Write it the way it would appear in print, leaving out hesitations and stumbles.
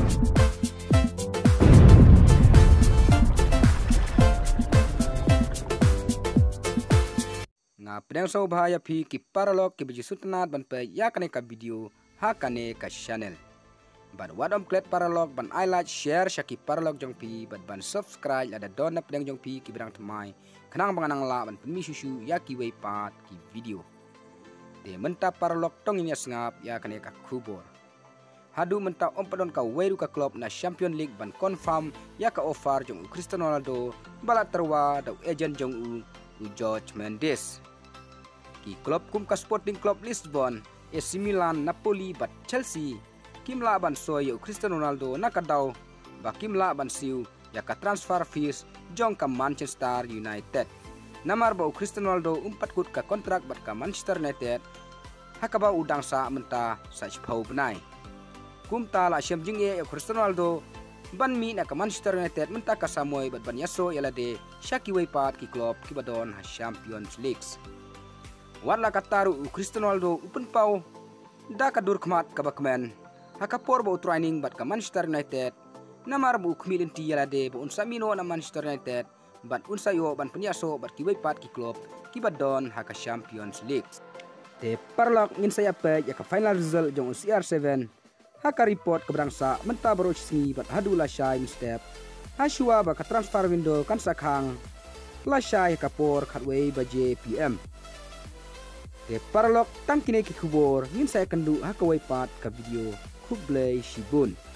Pedang so bahaya pi ki paralog ki biji sutenat ban pe ya kane ka video ha kane ka channel. Ban wadom klet paralog ban I like share syaki paralog jong pi ban subscribe ada don na pedang jong pi ki berang temai kenang banganang la ban pemi susu ya ki wei pat ki video. De menta paralog tong ini sengap ya kane ka kubor. Hadu menta ompadon ka weru ka klub na Champion League ban confirm ya ka offer jong Cristiano Ronaldo balat terwa da agent jong George Mendes. Ki klub kum ka Sporting Club Lisbon, AC Milan, Napoli bat Chelsea. Kim la ban so yo Cristiano Ronaldo nakadaw ba kim la ban siu ya ka transfer fees jong ka Manchester United. Namar ba Cristiano Ronaldo umpat kut ka kontrak bat ka Manchester United. Hakaba udang sa menta sa pau benai. Kum ta la syam jing ye Cristiano Ronaldo ban mi na ka Manchester United menta ka samoy bat ban yaso yala de syaki wei pat ki klub ki badon ha Champions League. Warla kataru Cristiano Ronaldo upen pau da ka dur khmat ka bakmen hakapor bo training bat ka Manchester United namar bu khmilin ti yala de bo unsa mino na Manchester United bat unsa yo ban penyaso bat ki pat ki klub ki badon ha ka Champions League te parlok ngin saya pe ya ka final result jong CR7 ha ka report ka brangsa menta baro sni bat hadula shai step ha shua ba ka transfer window kan sakhang la shai kapor khatwei ba JPM. Te paralog tang kine ki kubor ngin saya kendu ha kawai pat ka video kublai shibun.